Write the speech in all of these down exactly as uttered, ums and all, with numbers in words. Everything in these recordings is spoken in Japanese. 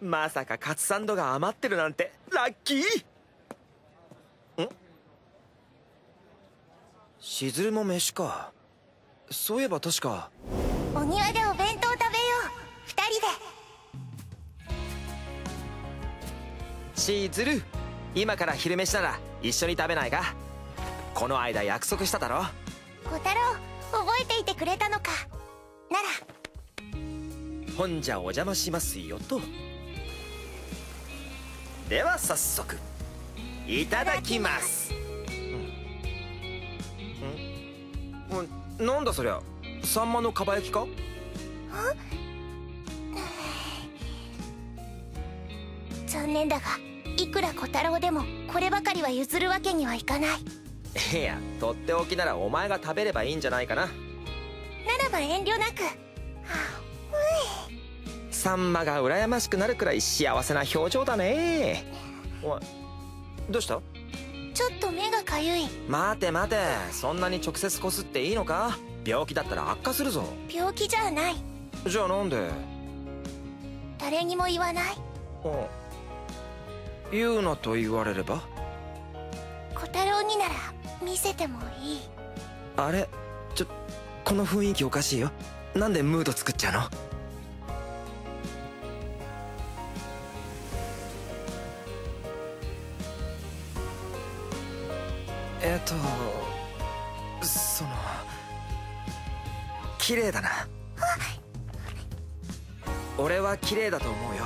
まさかカツサンドが余ってるなんてラッキー。ん？しずるも飯か。そういえば確かお庭でお弁当食べよう、二人で。 しずる、今から昼飯なら一緒に食べないか？この間約束しただろ。 小太郎、覚えていてくれたのか。ならほんじゃお邪魔しますよと。では早速いただきます。うん、うん、なんだそりゃ、サンマのかば焼きか？ 残念だが、いくら小太郎でもこればかりは譲るわけにはいかない。 いや、とっておきならお前が食べればいいんじゃないかな。 ならば遠慮なく。 サンマが羨ましくなるくらい幸せな表情だね。お前どうした？ ちょっと目がかゆい。 待て待て、そんなに直接こすっていいのか？病気だったら悪化するぞ。 病気じゃない。 じゃあなんで？ 誰にも言わない。 あ、言うなと言われれば？ 小太郎になら見せてもいい。 あれ、ちょ、この雰囲気おかしいよ。なんでムード作っちゃうの？えっとその綺麗だな。俺は綺麗だと思うよ。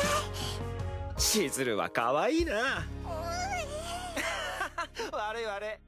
しずるは可愛いな。悪い悪い。